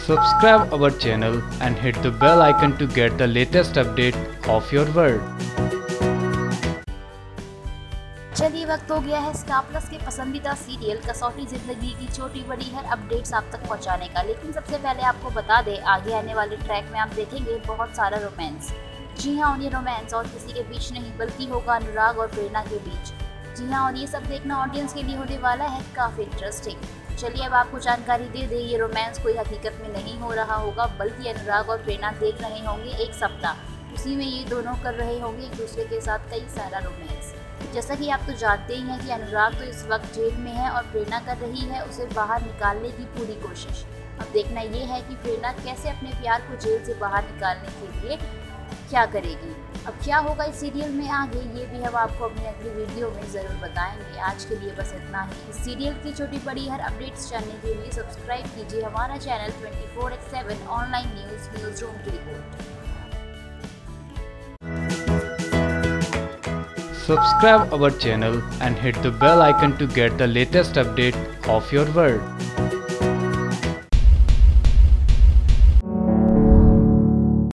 Subscribe our channel and hit the bell icon to get the latest update of your world. चलिए वक्त हो गया है star plus के पसंदीदा सीरियल कसौटी जिंदगी की छोटी बड़ी हर अपडेट्स आप तक पहुंचाने का। लेकिन सबसे पहले आपको बता दें, आगे आने वाले ट्रैक में आप देखेंगे बहुत सारा रोमांस। जी हाँ, और ये रोमांस और किसी के बीच नहीं बल्कि होगा अनुराग और प्रेरणा के बीच। जी हाँ, और ये सब देखना ऑडियंस के लिए होने वाला है काफ़ी इंटरेस्टिंग। चलिए अब आपको जानकारी दे दें, ये रोमांस कोई हकीकत में नहीं हो रहा होगा, बल्कि अनुराग और प्रेरणा देख रहे होंगे एक सप्ताह। उसी में ये दोनों कर रहे होंगे एक दूसरे के साथ कई सारा रोमांस। जैसा कि आप तो जानते ही हैं कि अनुराग तो इस वक्त जेल में है और प्रेरणा कर रही है उसे बाहर निकालने की पूरी कोशिश। अब देखना ये है कि प्रेरणा कैसे अपने प्यार को जेल से बाहर निकालने के लिए क्या करेगी। अब क्या होगा इस सीरियल में आगे, ये भी हम आपको अपनी अगली वीडियो में ज़रूर बताएंगे। आज के लिए बस इतना ही। इस सीरियल की छोटी बड़ी हर अपडेट्स जानने के लिए सब्सक्राइब कीजिए हमारा चैनल 24/7 ऑनलाइन न्यूज़ रूम की रिपोर्ट। Subscribe our channel and hit the bell icon to get the latest update of your world.